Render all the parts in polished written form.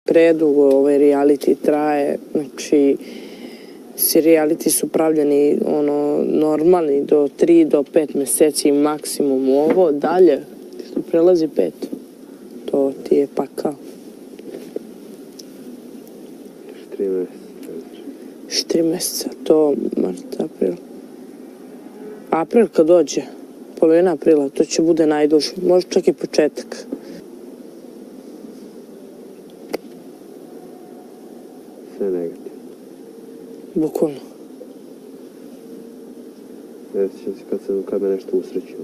predugo ovaj reality traje, znači svi reality su pravljeni normalni do 3 do 5 meseci maksimum, ovo dalje što prelazi 5, to ti je pakao. 3 meseca, to mart, april. April kad dođe, polovina aprila, to će bude najduže, možda čak i početak. Sve negativno. Bukvalno. Ne sjećam se kad me nešto usrećilo.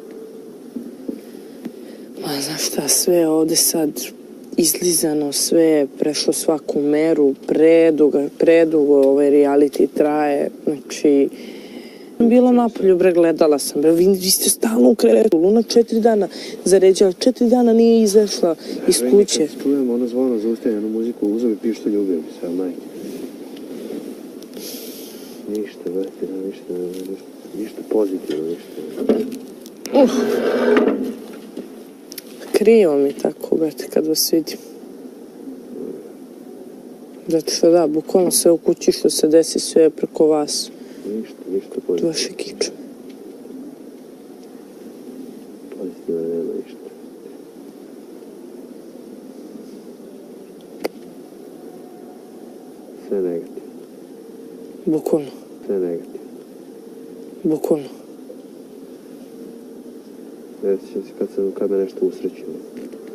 Ma znaš šta, sve ovde sad izlizano, sve je prešlo svaku meru, predugo ovaj reality traje, znači bila napolju, bre, gledala sam, bre, vi ste stalno u krevetu, Luna 4 dana zaređala, 4 dana nije izašla iz kuće. Kad čujem ono zvono, zaustavim jednu muziku, uzem i pištu ljubim se, ali majke. Ništa, vrti, ništa pozitivno, ništa. Krivo mi tako, brate, kad vas vidim. Zato što da, bukvalno sve u kući što se desi, sve je preko vas. Ništa pozitivno. Vaše kiče. Pozitivno nema ništa. Sve negativno. Bukvalno. Sve negativno. Bukvalno. Ne sjećam se kad me nešto usrećilo.